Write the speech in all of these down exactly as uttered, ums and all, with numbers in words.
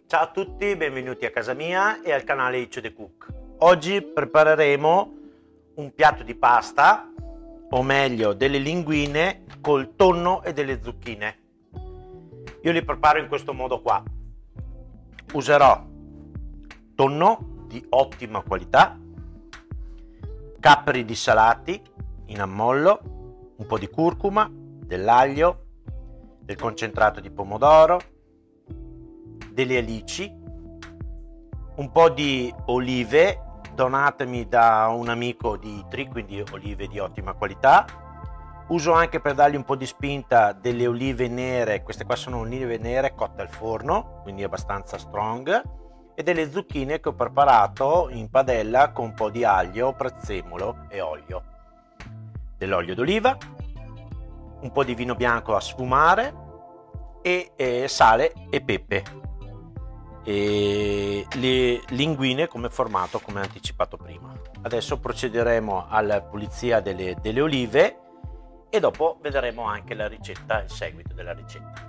Ciao a tutti, benvenuti a casa mia e al canale Iccio The Cook. Oggi prepareremo un piatto di pasta, o meglio delle linguine col tonno e delle zucchine. Io li preparo in questo modo qua. Userò tonno di ottima qualità, capperi dissalati in ammollo, un po' di curcuma, dell'aglio, del concentrato di pomodoro, delle alici, un po' di olive donatemi da un amico di Itri, quindi olive di ottima qualità. Uso anche per dargli un po' di spinta delle olive nere, queste qua sono olive nere cotte al forno, quindi abbastanza strong, e delle zucchine che ho preparato in padella con un po' di aglio, prezzemolo e olio. Dell'olio d'oliva, un po' di vino bianco a sfumare e eh, sale e pepe. E le linguine come formato, come anticipato prima. Adesso procederemo alla pulizia delle, delle olive e dopo vedremo anche la ricetta, il seguito della ricetta.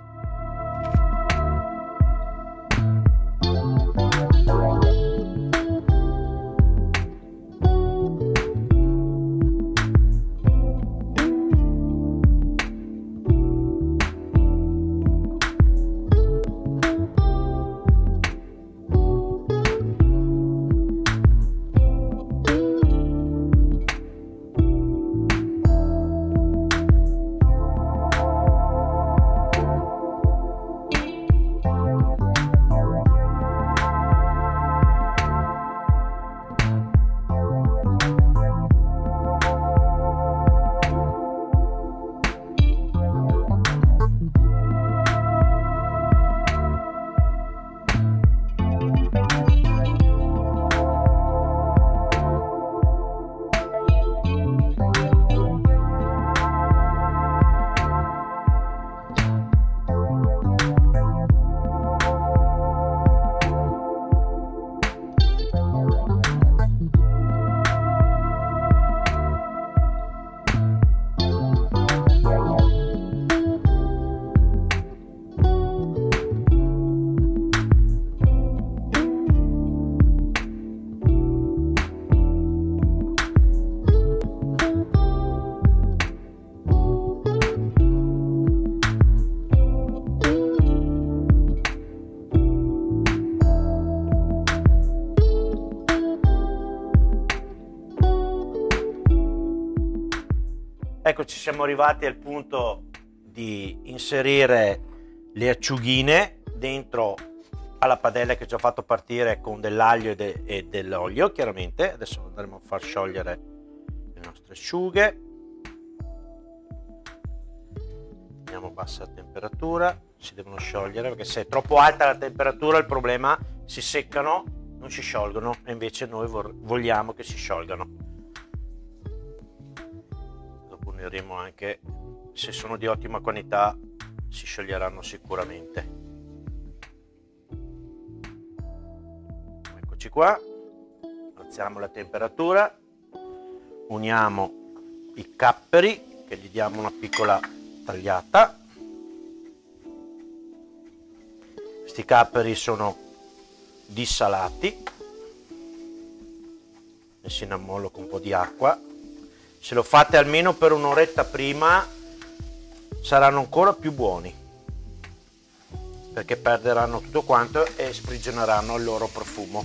Eccoci, siamo arrivati al punto di inserire le acciughine dentro alla padella che ci ho fatto partire con dell'aglio e, de e dell'olio, chiaramente. Adesso andremo a far sciogliere le nostre acciughe. Andiamo a bassa temperatura, si devono sciogliere perché se è troppo alta la temperatura il problema si seccano, non si sciolgono, e invece noi vogliamo che si sciolgano. Vedremo anche se sono di ottima qualità, si scioglieranno sicuramente. Eccoci qua, alziamo la temperatura, uniamo i capperi che gli diamo una piccola tagliata. Questi capperi sono dissalati, messi in ammollo con un po' di acqua. Se lo fate almeno per un'oretta prima saranno ancora più buoni, perché perderanno tutto quanto e sprigioneranno il loro profumo.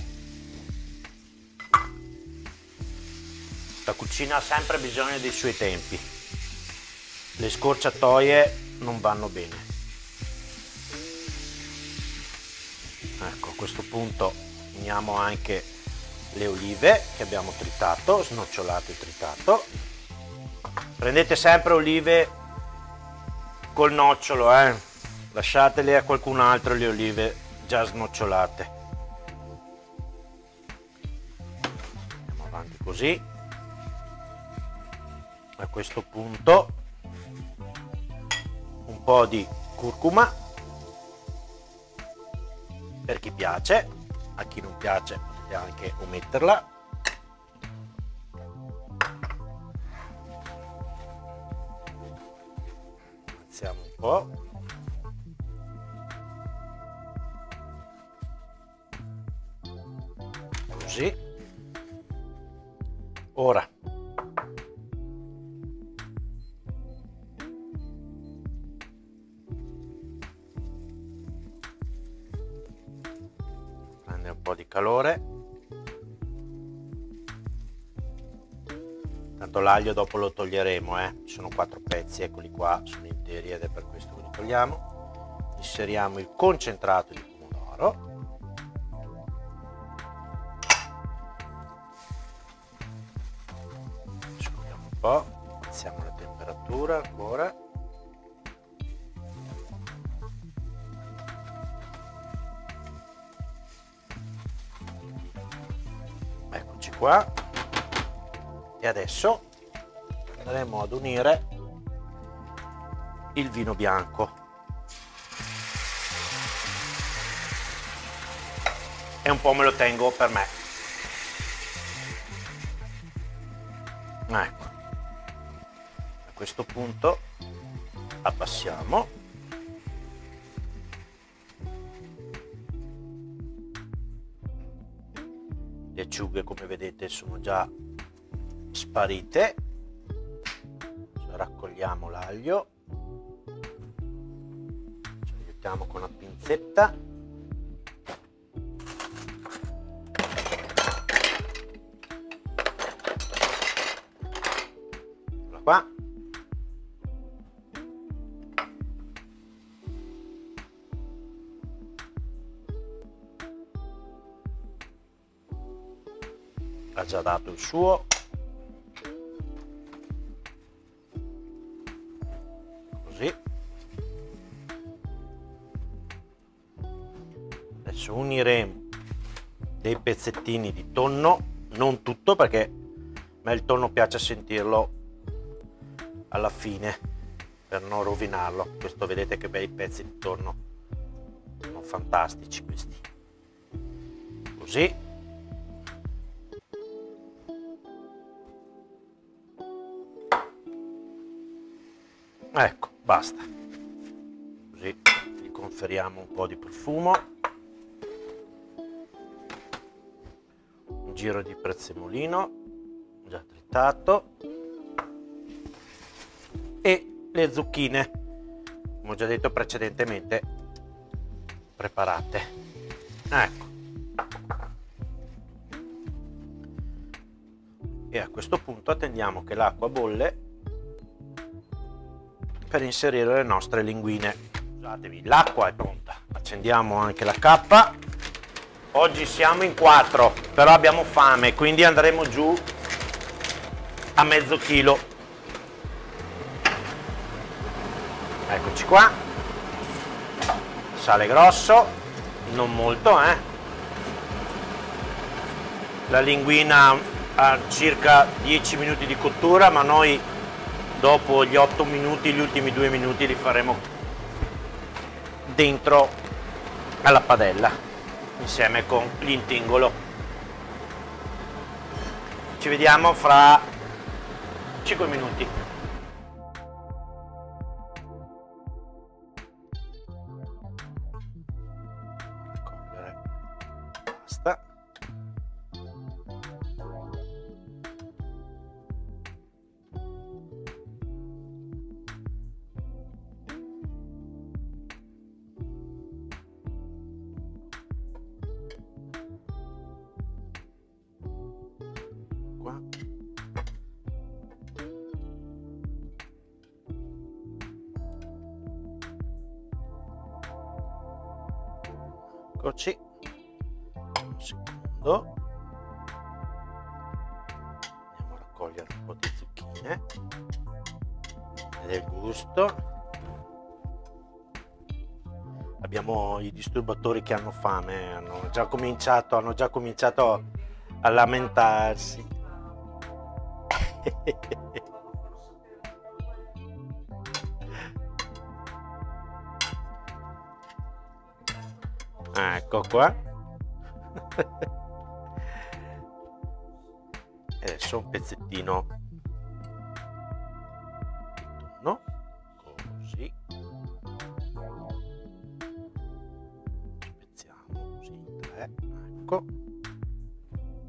La cucina ha sempre bisogno dei suoi tempi, le scorciatoie non vanno bene. Ecco, a questo punto uniamo anche le olive che abbiamo tritato, snocciolato e tritato. Prendete sempre olive col nocciolo, eh? Lasciatele a qualcun altro le olive già snocciolate. Andiamo avanti così. A questo punto un po' di curcuma per chi piace, a chi non piace potete anche ometterla. Alziamo un po'. così. Ora prende un po' di calore, tanto l'aglio dopo lo toglieremo, eh. Ci sono quattro pezzi, eccoli qua, sono interi ed è per questo che li togliamo. Inseriamo il concentrato di pomodoro. Scopriamo un po', alziamo la temperatura ancora. Eccoci qua. E adesso andremo ad unire il vino bianco. E un po' me lo tengo per me. Ecco, a questo punto abbassiamo. Le acciughe, come vedete, sono già sparite. Raccogliamo l'aglio, ci aiutiamo con la pinzetta. Eccola qua. Ha già dato il suo. Così. Adesso uniremo dei pezzettini di tonno, non tutto perché a me il tonno piace sentirlo alla fine per non rovinarlo. Questo, vedete che bei pezzi di tonno, sono fantastici questi. Così. Ecco, basta. Così gli conferiamo un po' di profumo. Un giro di prezzemolino già tritato. E le zucchine, come ho già detto precedentemente, preparate. Ecco. E a questo punto attendiamo che l'acqua bolle per inserire le nostre linguine. Scusatevi, l'acqua è pronta. Accendiamo anche la cappa. Oggi siamo in quattro, però abbiamo fame, quindi andremo giù a mezzo chilo. Eccoci qua. Sale grosso, non molto, eh. La linguina ha circa dieci minuti di cottura, ma noi dopo gli otto minuti, gli ultimi due minuti li faremo dentro alla padella insieme con l'intingolo. Ci vediamo fra cinque minuti. Raccogliere la pasta. Qua. Eccoci. Un secondo. Andiamo a raccogliere un po' di zucchine e del gusto. Abbiamo i disturbatori che hanno fame, hanno già cominciato, hanno già cominciato a lamentarsi. Ecco qua. E adesso un pezzettino di tonno, così. Spezziamo così in tre, ecco.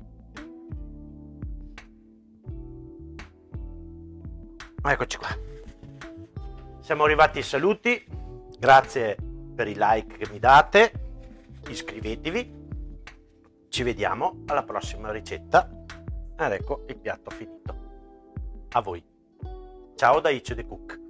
Eccoci qua. Siamo arrivati ai saluti. Grazie per i like che mi date. Iscrivetevi. Ci vediamo alla prossima ricetta. Ed ecco il piatto finito. A voi. Ciao da Ice the Cook.